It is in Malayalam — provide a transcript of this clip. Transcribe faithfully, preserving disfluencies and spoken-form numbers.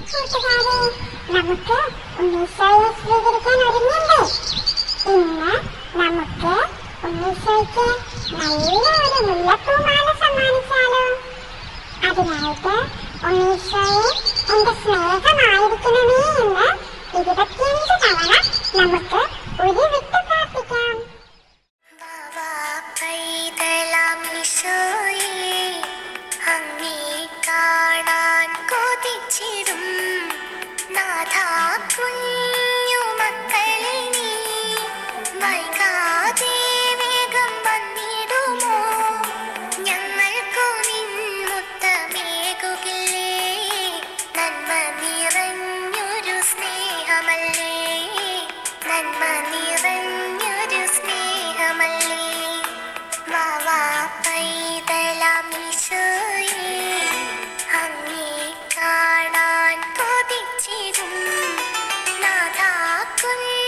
കൂട്ടുകാരെ, നമുക്ക് ഉണ്ണീശോയെ സ്വീകരിക്കാൻ ഒരുങ്ങണ്ടേ? ഇന്ന് നമുക്ക് ഉണ്ണീശോയ്ക്ക് നല്ല ഒരു മുല്ലപ്പൂമാല സമ്മാനിച്ചാലോ? അതിനായിട്ട് ഉണ്ണീശോയെ എന്റെ സ്നേഹമായിരിക്കണമേ എന്ന് ഇരുപത്തിയഞ്ച് തവണ നമുക്ക് ഉരുവിട്ട് പ്രാർത്ഥിക്കാം. കാണാൻ കൊതിച്ചിടും നാഥാ കുഞ്ഞു മക്കളെ നീ വൈകാതെ വേഗം വന്നിടുമോ? ഞങ്ങൾക്കു നിൻ മുത്തമേകുകില്ലേ? നന്മ നിറഞ്ഞൊരു സ്നേഹമല്ലേ, നന്മ നിറഞ്ഞൊരു സ്നേഹമല്ലേ. വാ വാ പൈതലാം ഈശോയേ, അങ്ങേ കാണാൻ കൊതിച്ചിടും നാഥാ കുഞ്ഞു